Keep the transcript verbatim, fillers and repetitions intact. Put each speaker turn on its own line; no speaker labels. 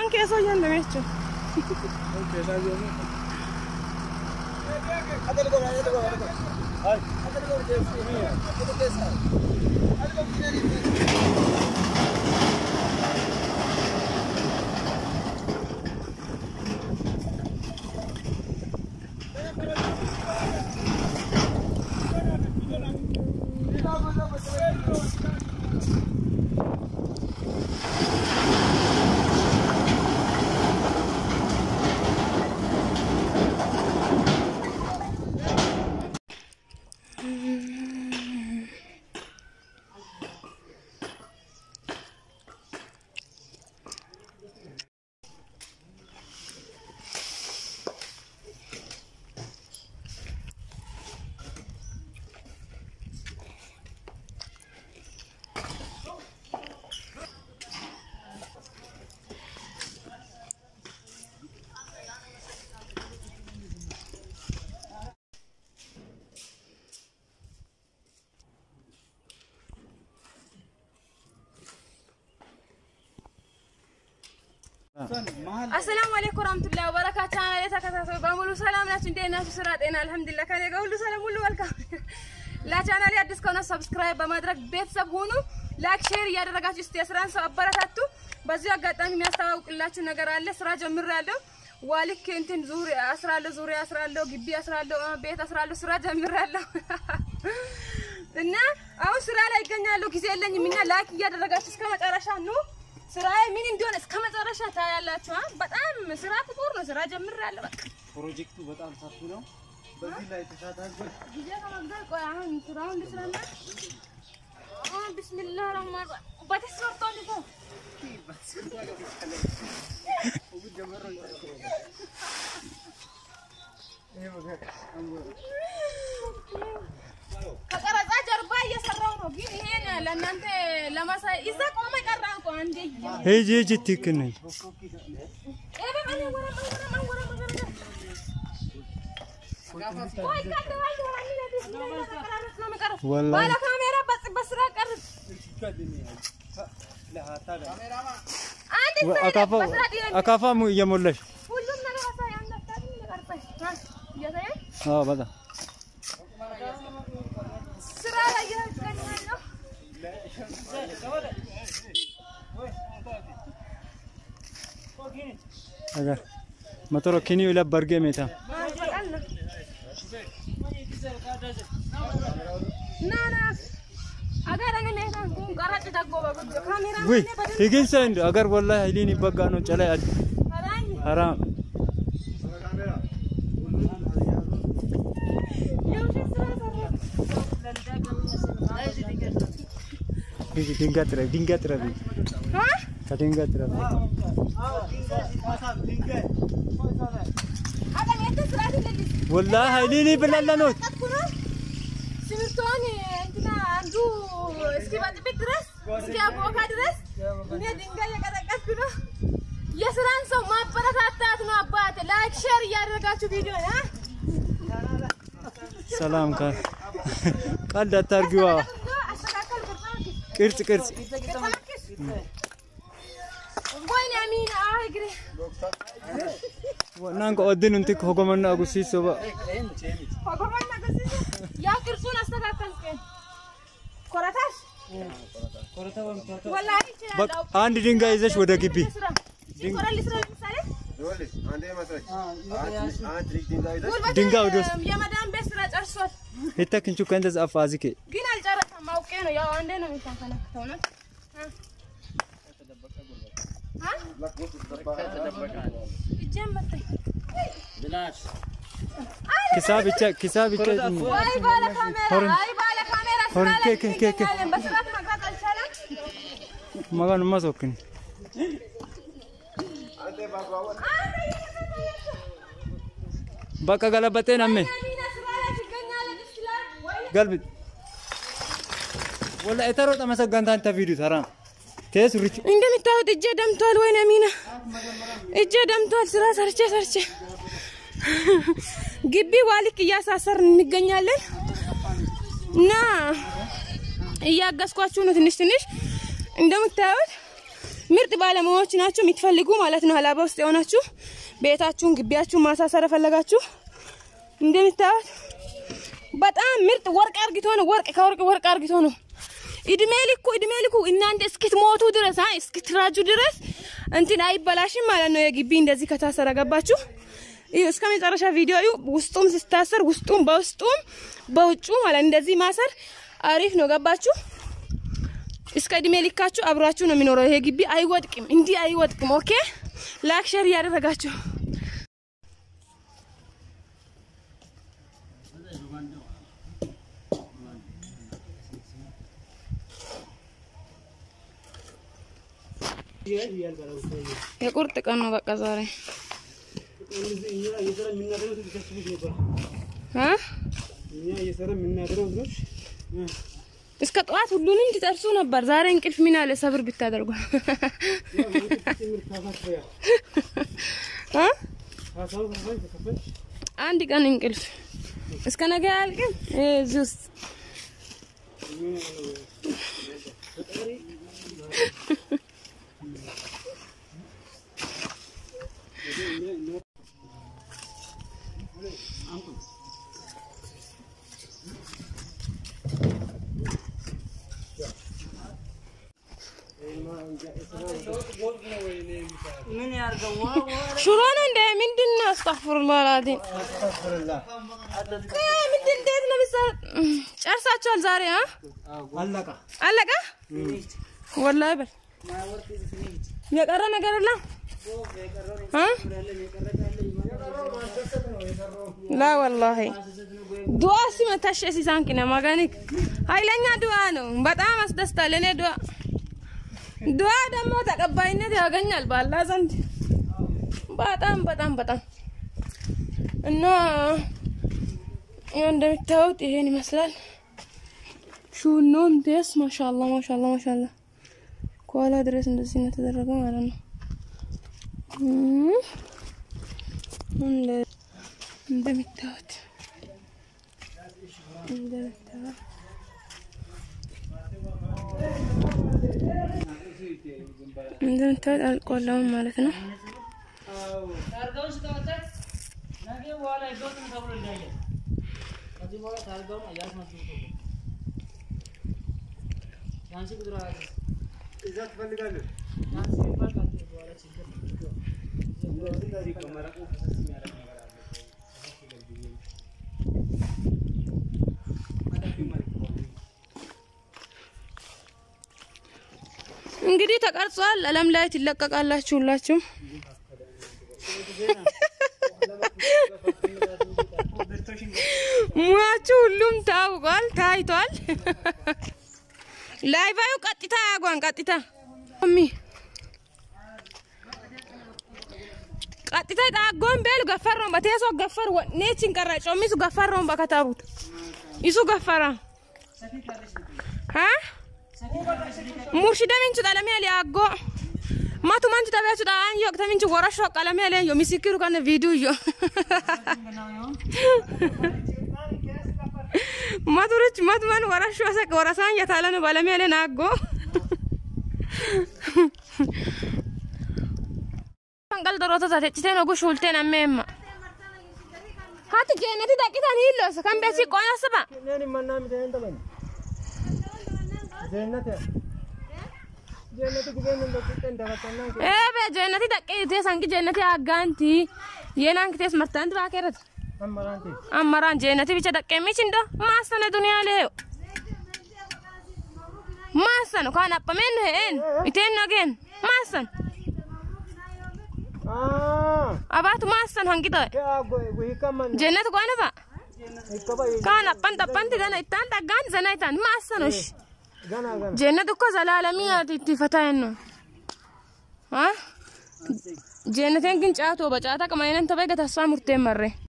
anche so io non metto
ok dai io adele go adele go adele go hai adele go che sì adele che sai adele go che
السلام عليكم ورحمة الله وبركاته. أنا ليتا كتاتو بعملوا سلام ناس ندينا في سرعة أنا الحمد لله كان يقولوا سلام ولو welcome. لا channel يا ديسكونا سبسكرايب بمدرك بيت سبهونو لايك شير يا درجات استيسران سو أبرتاتو بزيو قطعي ميستوى كلاتشو نجار الله سراج مرالو والك أنتن زوري أسرالو زوري أسرالو جبي أسرالو بيت أسرالو سراج مرالو إننا أو سرالة يجنالو كيسيلن يمينا لايك يا درجات استكمل أرشانو سراي مين ندون اسكما زراشا تايالاچو በጣም ስራ ፍጡር ነው ስራ ጀምራለሁ በቃ
ፕሮጀክቱ በጣም ሰፊ ነው በዚህ ላይ ተሻታችሁ
ጊዜ ከመግደል ቆይ አሁን ስራውን ልስራና ኦ ቢስሚላህ ረህማን በተሰርቶ ነው ከቀረጻ ጀርባ እየሰራው ነው ግን ይሄን ለእናንተ ለማሳይ እዛ ቆመ ቀራን ቆ አንዴ
ሄጂ ሄጂ ትክክል ነኝ
ኤበ ማን ወራ ማን ወራ ማን ወራ ቆይ ካደዋል ወራኒ ለዲስ ነው መቀረጽ ባላ ካሜራ በጽ በስራ ቀርጽ አንዴ
አካፋ አካፋ እየሞላሽ
ሁሉም ነገር አሳይ አንተ ታዲያ ለቀርጽ ያሳይ
አዎ በጣም
ስራ ላይ ያስቀኛለሁ
अगर मतरो किनी उला बर्गे में था
ना ना अगर अने मैं था तुम गराच तक गोबा कैमरा
वही ठीक है सेंड अगर बोला हिली नहीं बग्गा नो चले हराम Dinga terus, dinga terus.
Hah?
Dinga terus.
Ada itu surat ini.
Wallah, ini ni belallanut.
Simirtoni, entina andu istibat bitras, siapa boka dress. Ini dinga ya katakan kuno. Ya seran so maaparatat tu nabat, like share ya ragachu video ya.
Salam kar. Kal datar gua. كرت كرت
وين امين اجري
ونانك اودين انت حكمنا اغسي سبا
حكمنا اغسي يا كرسون استغاثن كن كوراتاش كورتا والله
بق አንድ ድንጋይ ይዘሽ ወደ ግቢ
ድንጋይ ልስራ ለምሳሌ
ይወልሽ አንዴ ማሳይ አንድ ድንጋይ ይዘሽ
ድንጋይ ወደስ
የመዳን ቤት ስራ ጨርሷል
ይተክንቹ ከእንደዛ አፋዚከ
ግን አልጨረሰም ማውቄ ነው ያው አንዴ ነው የሚፈነክተው ነው ها لك تدبك تدبك الجمتي بلاش
كساب كساب
واي بالا كاميرا واي بالا كاميرا
هون كيك كيك
بس لا مقاط الشلل
ما كان ما سوكن بقى غلبتين امي قلبي ولا اترو تمسكنت انت فيديو ترى كيس ريتش
عندما تعود الجدم طال وين امينه الجدم طال سرا سرچ سرچ ግቢ ዋልክ ያሳሰር እንገኛለን እና እያጋስኳችሁ ነው ትንሽ ትንሽ እንደምታዩት ምርጥ ባለሙያዎች ናችሁ የምትፈልጉ ማለት ነው። ሀላባ ውስጥ የሆናችሁ ቤታችሁን ግቢያችሁን ማሳሰር ፈለጋችሁ እንደምታዩት በጣም ምርጥ ወርቅ አርግቶ ነው። ወርቅ ከወርቅ ወርቅ አርግቶ ነው። እድሜ ልኩ እድሜ ልኩ እናንተ እስክትሞቱ ድረስ አይ እስክትራጁ ድረስ እንትን አይበላሽም ማለት ነው። የግቢ እንደዚህ ከታሰረ ገባችሁ? እዩ እስከ መጨረሻ ቪዲዮ እዩ። ውስጡም ሲታሰር ውስጡም በውስጡም በውጩ ማለት እንደዚህ ማሰር አሪፍ ነው። ገባችሁ? እስከ እድሜ ልካችሁ አብራችሁ ነው የሚኖረው። ይሄ ግቢ አይወድቅም፣ እንዲ አይወድቅም። ኦኬ ላይክ ሼር ያደረጋችሁ የቁርጥ ቀን ነው በቃ ዛሬ አ እስከ ጠዋት ሁሉንም ትጠርሱ ነበር። ዛሬ እንቅልፍ ምን አለ ሰብር ብታደርጉ አ አንድ ቀን እንቅልፍ እስከ ነገ ያልቅም እዚስ
من يرجع
شلون انت من دنا استغفر الله العظيم
استغفر الله
ايه من دنا بيصير ጨርሳችኋል ዛሬ አ
አለቀ
አለቀ والله በል የቀረ ነገር የለም አ لا والله ዱዓ ሲመታሽ ሲሳንኪና ማጋኒክ ኃይለኛ ዱዓ ነው። በጣም አስደስታል። እኔ ዱዓ ዱዓ ደግሞ ተቀባይነት ያገኛል በአላህ ዘንድ በጣም በጣም በጣም እና ይሄን እንደምታዩት ይሄን ይመስላል። ሹኖም ደስ ማሻአላህ ማሻአላህ ማሻአላህ ኳላ ድረስ እንደዚህ ነው ተደረገው ማለት ነው። እንደ እንደምታዩት እንደምታዩት እንደምታዩት አልቆላው ማለት ነው። እንግዲህ ተቀርጿል። አለም ላይ ትለቀቃላችሁ ሁላችሁም። ሙያችሁ ሁሉም ታውቋል ታይቷል። ላይቫዩ ቀጥታ ያጓን ቀጥታ ሚ ቀጥታ ታጓን በል ገፈረው በቴሶ ገፈር ወኔችን ቀራጮ ሚሱ ገፈረው በከታቡት ይሱ ገፈራ ሀ ሙርሽዳ ምንጭ ጣለሚ ያለ አጎ ማቱ ማንጭ ታበያቹ ጣን yok ታምንጭ ወራሽ ቃለሚ ያለ ዮ ሚስክሩ ከነ ቪዲዮ ዮ ማቱርች ማቱማን ወራሽ ወሰቅ ወራሳን ያታለነ ባለሚ ያለ ናጎ አንጋል ደሮታ ታተጭቴ ነው ጉሹልቴና መማ ሀት ጀነቲ ዳቂታን ይሎስ ካምበሲ ቆናስባ
ነኒ ማናም ተንተበን ጀነቲ ጀነቲ ግበን እንደጥንተ እንደወጣና
ኤበ ጀነቲ ዳቂቴ ሳንቂ ጀነቲ አጋንቲ የናንክቴስ መርታንት ባከረት
አማራንቲ
አማራን ጀነቲ ብቻ ዳቀሚች እንዶ ማሰነ ዱንያ ለዩ ማሰነ ካና አปመን ሄን ኢቴን ነገን ማሰን
አ
አባት ማሰን hanqito
ወይ ከማን
ጀነት ቆነባ
ይከባይ
ካና አปን ተปንት ገና ኢታን ተጋን ዘናይታን ማሰኖሽ
ገና ገና
ጀነት እኮ ዘላለሚያ ትፈታየን ነው አ ጀነትን ግን ጫቶ በጫታ ቀማይነን ተበገ ተስፋ ሙርቴ መረ